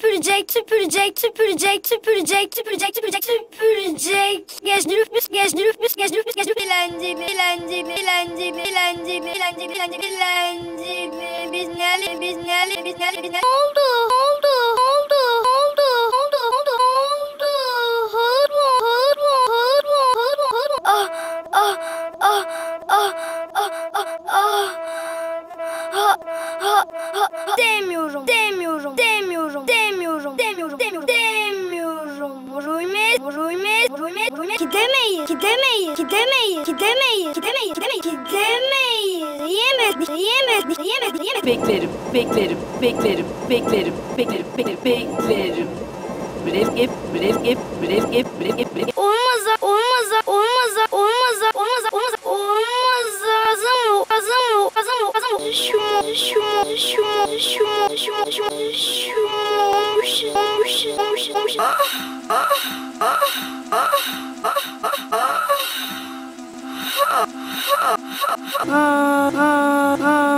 süpürecek, süpürecek, süpürecek, süpürecek, süpürecek, süpürecek, süpürecek. Gezdirüp, gezdirüp, gezdirüp, gezdirüp, eğlenceli, eğlenceli, eğlenceli, eğlenceli, eğlenceli, eğlenceli, eğlenceli. Biz nerede, biz nerede, biz nerede, biz nerede? Oldu, oldu, oldu, oldu, oldu, oldu, oldu. Hırbo, hırbo, hırbo, hırbo, hırbo. Ah, ah, ah, ah, ah, ah, ah. Ha, ha, ha, ha. Demiyorum, demiyorum, demiyorum, demiyorum, demiyorum, demiyorum, demiyorum. Ruymet, ruymet, ruymet, ruymet. Gidemeyiz, gidemeyiz, gidemeyiz, gidemeyiz, gidemeyiz, gidemeyiz, gidemeyiz. Yiyemez, yiyemez, yiyemez, yiyemez. Beklerim, beklerim, beklerim, beklerim, beklerim, beklerim, beklerim. Mürekkep, mürekkep, mürekkep, mürekkep, mürekkep. Olmaz, olmaz, olmaz, olmaz, olmaz, olmaz, olmaz. Azam yok, azam yok, azam yok, azam yok. Düşüyor, düşüyor, düşüyor, düşüyor, düşüyor, düşüyor, düşüyor. Olmuş, olmuş, olmuş, olmuş. Ah, ah, ah, ah, ah, ah, ah.